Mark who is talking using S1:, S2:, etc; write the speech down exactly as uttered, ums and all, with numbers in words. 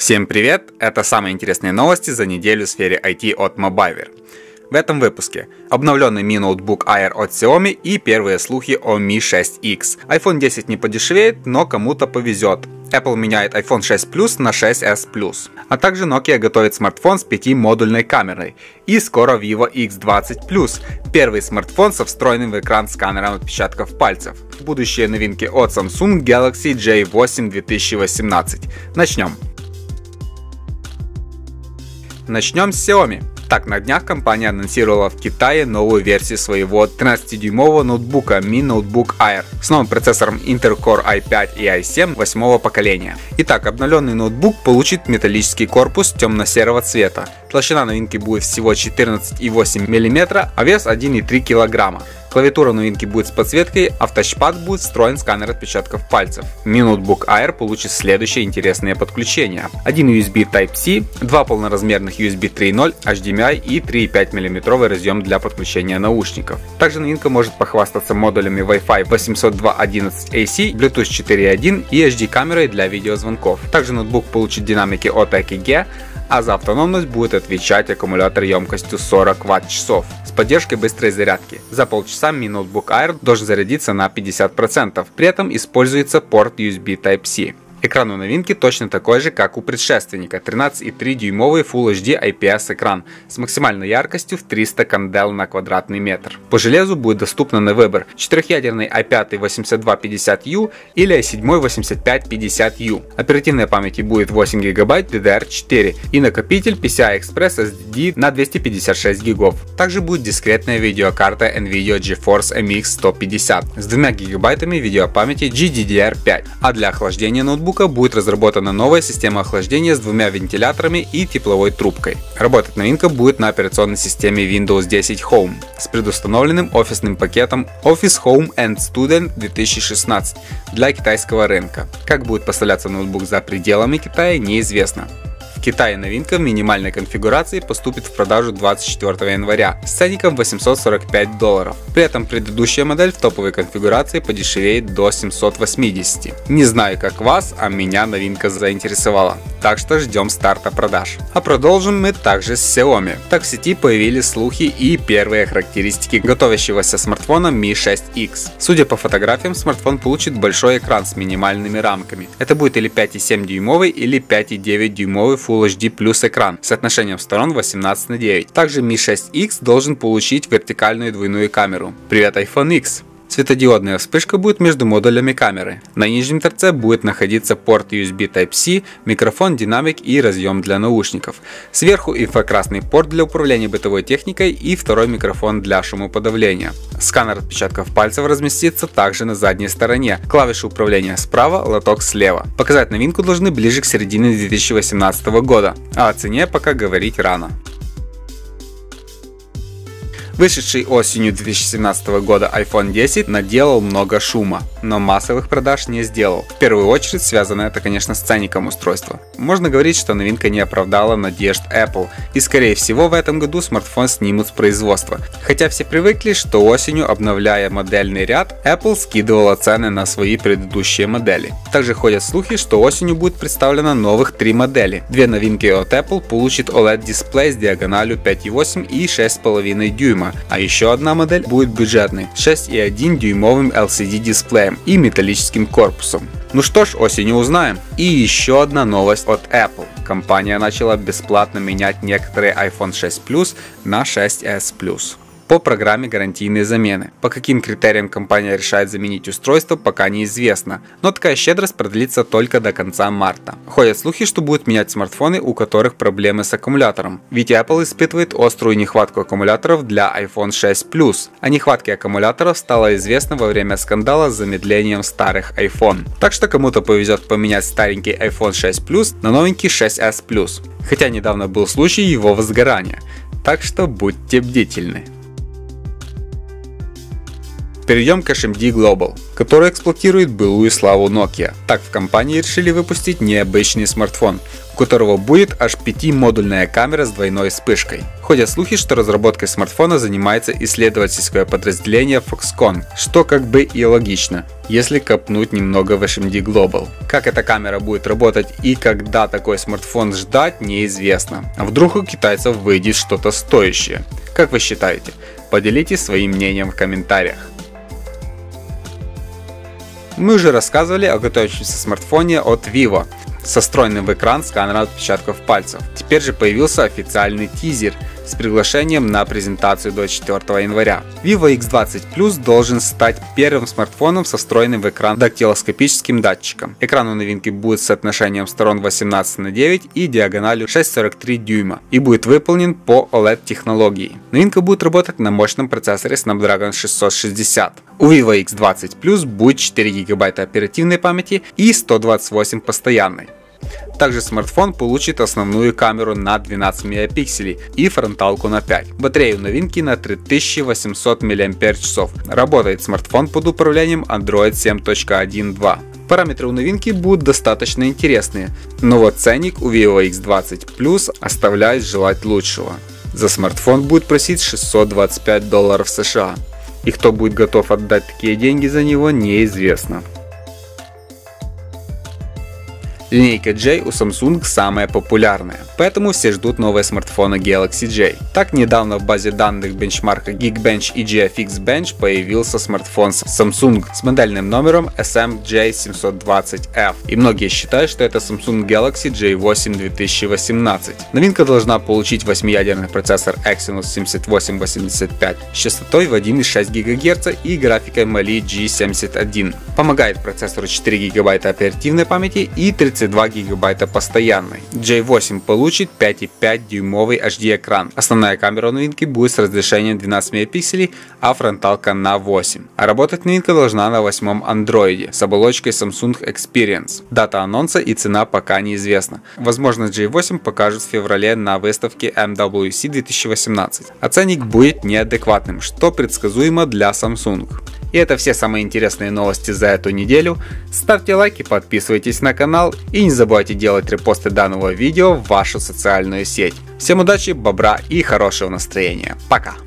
S1: Всем привет! Это самые интересные новости за неделю в сфере ай ти от Mobiver. В этом выпуске обновленный Mi Notebook Air от Xiaomi и первые слухи о Mi шесть икс. айфон десять не подешевеет, но кому-то повезет. Apple меняет айфон шесть плюс на шесть эс плюс. А также Nokia готовит смартфон с пятимодульной камерой. И скоро Vivo икс двадцать плюс. Первый смартфон со встроенным в экран сканером отпечатков пальцев. Будущие новинки от Samsung Galaxy джей восемь две тысячи восемнадцать. Начнем. Начнем с Xiaomi. Так, на днях компания анонсировала в Китае новую версию своего тринадцатидюймового ноутбука Mi Notebook Air с новым процессором Intel Core ай пять и ай семь восьмого поколения. Итак, обновленный ноутбук получит металлический корпус темно-серого цвета. Толщина новинки будет всего четырнадцать и восемь миллиметра, а вес один и три килограмма. Клавиатура новинки будет с подсветкой, а в тачпад будет встроен сканер отпечатков пальцев. Mi Notebook Air получит следующие интересные подключения. один ю эс би Type-C, два полноразмерных ю эс би три ноль, эйч ди эм ай и три и пять миллиметра разъем для подключения наушников. Также новинка может похвастаться модулями Wi-Fi восемьсот два точка одиннадцать эй си, Bluetooth четыре точка один и эйч ди камерой для видеозвонков. Также ноутбук получит динамики от и кей джи, а за автономность будет отвечать аккумулятор емкостью сорок ватт-часов с поддержкой быстрой зарядки. За полчаса Mi Notebook Air должен зарядиться на пятьдесят процентов, при этом используется порт ю эс би Type-C. Экран у новинки точно такой же, как у предшественника, тринадцать и три дюймовый Full эйч ди ай пи эс экран с максимальной яркостью в триста кандел на квадратный метр. По железу будет доступно на выбор четырехъядерный ай пять восемьдесят два пятьдесят ю или ай семь восемьдесят пять пятьдесят ю. Оперативной памяти будет восемь гигабайт ди ди ар четыре и накопитель пи си ай Express эс ди на двести пятьдесят шесть гигов. Также будет дискретная видеокарта NVIDIA GeForce эм икс сто пятьдесят с двумя гигабайтами видеопамяти джи ди ди ар пять, а для охлаждения ноутбука будет разработана новая система охлаждения с двумя вентиляторами и тепловой трубкой. Работать новинка будет на операционной системе Windows десять Home с предустановленным офисным пакетом Office Home and Student две тысячи шестнадцать для китайского рынка. Как будет поставляться ноутбук за пределами Китая, неизвестно. В Китае новинка в минимальной конфигурации поступит в продажу двадцать четвёртого января с ценником восемьсот сорок пять долларов. При этом предыдущая модель в топовой конфигурации подешевеет до семисот восьмидесяти. Не знаю как вас, а меня новинка заинтересовала. Так что ждем старта продаж. А продолжим мы также с Xiaomi. Так в сети появились слухи и первые характеристики готовящегося смартфона Mi шесть икс. Судя по фотографиям, смартфон получит большой экран с минимальными рамками. Это будет или пять и семь дюймовый, или пять и девять дюймовый Full эйч ди плюс экран с соотношением сторон восемнадцать на девять. Также Mi шесть икс должен получить вертикальную двойную камеру. Привет, айфон икс! Светодиодная вспышка будет между модулями камеры. На нижнем торце будет находиться порт ю эс би Type-C, микрофон, динамик и разъем для наушников. Сверху инфракрасный порт для управления бытовой техникой и второй микрофон для шумоподавления. Сканер отпечатков пальцев разместится также на задней стороне. Клавиши управления справа, лоток слева. Показать новинку должны ближе к середине две тысячи восемнадцатого года, а о цене пока говорить рано. Вышедший осенью две тысячи семнадцатого года айфон десять наделал много шума, но массовых продаж не сделал. В первую очередь связано это, конечно, с ценником устройства. Можно говорить, что новинка не оправдала надежд Apple, и скорее всего в этом году смартфон снимут с производства. Хотя все привыкли, что осенью, обновляя модельный ряд, Apple скидывала цены на свои предыдущие модели. Также ходят слухи, что осенью будет представлено новых три модели. Две новинки от Apple получат о лед дисплей с диагональю пять и восемь и шесть и пять дюйма. А еще одна модель будет бюджетной, шесть и один дюймовым эл си ди дисплеем и металлическим корпусом. Ну что ж, осенью узнаем. И еще одна новость от Apple. Компания начала бесплатно менять некоторые айфон шесть плюс на шесть эс плюс. По программе гарантийной замены. По каким критериям компания решает заменить устройство, пока неизвестно, но такая щедрость продлится только до конца марта. Ходят слухи, что будут менять смартфоны, у которых проблемы с аккумулятором, ведь Apple испытывает острую нехватку аккумуляторов для айфон шесть плюс, а нехватке аккумуляторов стало известно во время скандала с замедлением старых iPhone. Так что кому-то повезет поменять старенький айфон шесть плюс на новенький шесть эс плюс, хотя недавно был случай его возгорания, так что будьте бдительны. Перейдем к эйч эм ди Global. который эксплуатирует былую славу Nokia. Так в компании решили выпустить необычный смартфон, у которого будет аж пятимодульная камера с двойной вспышкой. Ходят слухи, что разработкой смартфона занимается исследовательское подразделение Foxconn, что как бы и логично, если копнуть немного в эйч эм ди Global. Как эта камера будет работать и когда такой смартфон ждать, неизвестно. А вдруг у китайцев выйдет что-то стоящее? Как вы считаете? Поделитесь своим мнением в комментариях. Мы уже рассказывали о готовящемся смартфоне от Vivo со встроенным в экран сканером отпечатков пальцев. Теперь же появился официальный тизер с приглашением на презентацию двадцать четвёртого января. Vivo икс двадцать плюс должен стать первым смартфоном со встроенным в экран дактилоскопическим датчиком. Экран у новинки будет с соотношением сторон восемнадцать на девять и диагональю шесть целых сорок три дюйма и будет выполнен по о лед технологии. Новинка будет работать на мощном процессоре Snapdragon шестьсот шестьдесят. У Vivo икс двадцать плюс будет четыре гигабайта оперативной памяти и сто двадцать восемь постоянной. Также смартфон получит основную камеру на двенадцать мегапикселей и фронталку на пять. Батарея у новинки на три тысячи восемьсот мАч. Работает смартфон под управлением Android семь точка один точка два. Параметры у новинки будут достаточно интересные, но вот ценник у Vivo икс двадцать плюс оставляет желать лучшего. За смартфон будет просить шестьсот двадцать пять долларов США. И кто будет готов отдать такие деньги за него, неизвестно. Линейка J у Samsung самая популярная, поэтому все ждут новые смартфоны Galaxy J. Так, недавно в базе данных бенчмарка Geekbench и джи эф икс Bench появился смартфон Samsung с модельным номером эс эм джей семьсот двадцать эф, и многие считают, что это Samsung Galaxy джей восемь две тысячи восемнадцать. Новинка должна получить восьмиядерный процессор Exynos семьдесят восемь восемьдесят пять с частотой в один и шесть гигагерца и графикой Mali джи семьдесят один. Помогает процессору четыре гигабайта оперативной памяти и тридцать два гигабайта постоянной. джей восемь получит пять и пять дюймовый эйч ди экран. Основная камера новинки будет с разрешением двенадцать мегапикселей, а фронталка на восемь. А работать новинка должна на восьмом андроиде с оболочкой Samsung Experience. Дата анонса и цена пока неизвестна. Возможно, джей восемь покажут в феврале на выставке эм дабл ю си две тысячи восемнадцать. А ценник будет неадекватным, что предсказуемо для Samsung. И это все самые интересные новости за эту неделю. Ставьте лайки, подписывайтесь на канал и не забывайте делать репосты данного видео в вашу социальную сеть. Всем удачи, бобра и хорошего настроения. Пока!